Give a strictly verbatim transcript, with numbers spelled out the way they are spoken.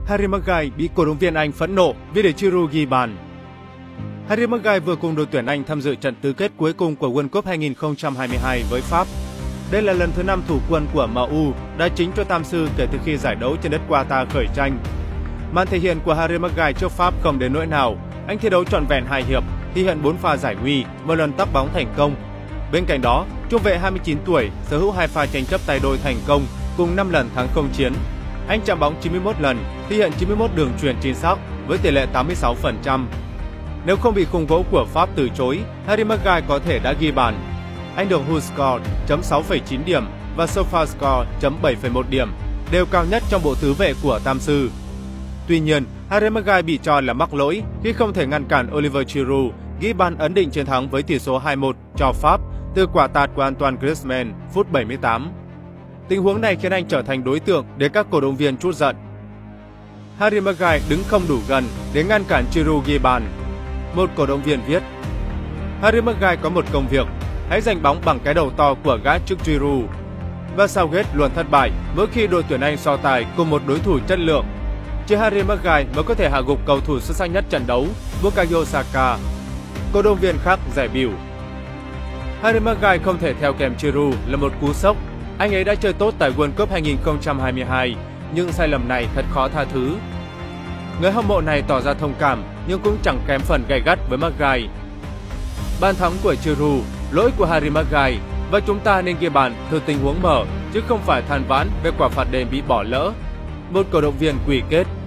Harry Maguire bị cổ động viên Anh phẫn nộ vì để Giroud ghi bàn. Harry Maguire vừa cùng đội tuyển Anh tham dự trận tứ kết cuối cùng của World Cup hai nghìn không trăm hai mươi hai với Pháp. Đây là lần thứ năm thủ quân của em u đá chính cho Tam Sư kể từ khi giải đấu trên đất Qatar khởi tranh. Màn thể hiện của Harry Maguire trước Pháp không đến nỗi nào. Anh thi đấu trọn vẹn hai hiệp, thi hiện bốn pha giải nguy, một lần tắp bóng thành công. Bên cạnh đó, trung vệ hai mươi chín tuổi sở hữu hai pha tranh chấp tay đôi thành công cùng năm lần thắng không chiến. Anh chạm bóng chín mươi mốt lần, thi hiện chín mươi mốt đường chuyền chính xác với tỷ lệ tám mươi sáu phần trăm. Nếu không bị khung gỗ của Pháp từ chối, Harry Maguire có thể đã ghi bàn. Anh được WhoScored chấm sáu phẩy chín điểm và SofaScore chấm bảy phẩy một điểm, đều cao nhất trong bộ tứ vệ của Tam Sư. Tuy nhiên, Harry Maguire bị cho là mắc lỗi khi không thể ngăn cản Olivier Giroud ghi bàn ấn định chiến thắng với tỷ số hai một cho Pháp từ quả tạt của Antoine Griezmann phút bảy mươi tám. Tình huống này khiến anh trở thành đối tượng để các cổ động viên trút giận. Harry Maguire đứng không đủ gần để ngăn cản Giroud ghi bàn. Một cổ động viên viết: Harry Maguire có một công việc, hãy giành bóng bằng cái đầu to của gã trước Giroud. Và Southgate luôn thất bại mỗi khi đội tuyển Anh so tài cùng một đối thủ chất lượng. Chỉ Harry Maguire mới có thể hạ gục cầu thủ xuất sắc nhất trận đấu, Bukayo Saka. Cổ động viên khác giải biểu: Harry Maguire không thể theo kèm Giroud là một cú sốc. Anh ấy đã chơi tốt tại World Cup hai nghìn không trăm hai mươi hai, nhưng sai lầm này thật khó tha thứ. Người hâm mộ này tỏ ra thông cảm nhưng cũng chẳng kém phần gay gắt với Maguire. Bàn thắng của Giroud, lỗi của Harry Maguire và chúng ta nên ghi bàn từ tình huống mở chứ không phải than vãn về quả phạt đền bị bỏ lỡ. Một cổ động viên quỷ kết.